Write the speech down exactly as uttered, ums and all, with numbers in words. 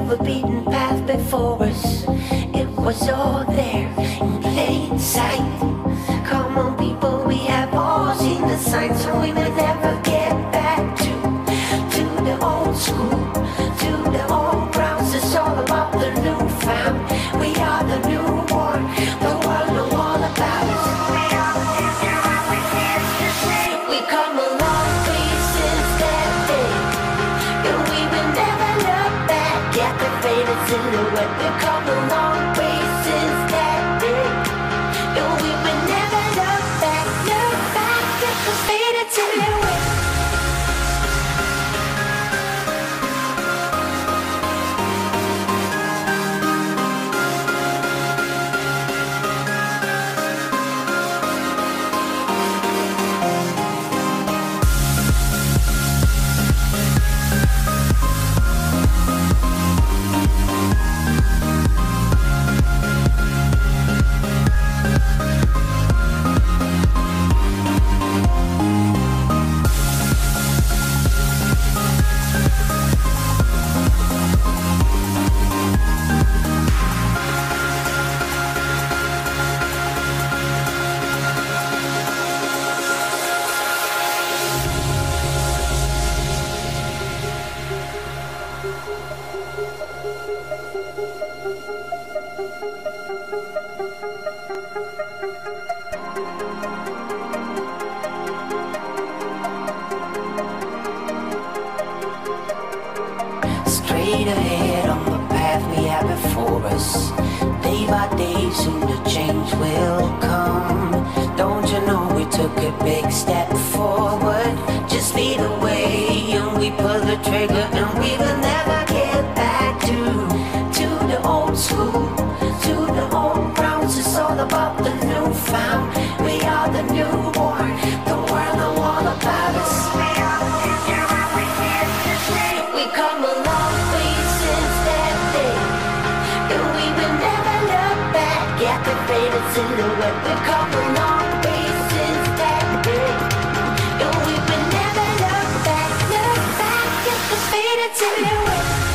never beaten path before us. It was all there in plain sight. Come on, people, we have all seen the signs, so we may never get back to to the old school, to the old grounds. It's all about the new found. We are the newborn. The world know all about us. We are the future, and we're here to stay. We come a long way since that day, and we will never look back at the faded silhouette. We come a long way since that day, and we will never look back, look back at the faded silhouette. Straight ahead on the path we have before us. Day by day, soon the change will come. Don't you know we took a big step forward? Just lead the way and we pull the trigger, and we will never get back to to the old school, to the old grounds. It's all about the new found. We are the newborn. The world know all about us. We are the future, and we're here to stay. We come a long way since that day, and we will never look back at the faded silhouette. We come a long way since that day, and we will never look back, look back at the faded silhouette.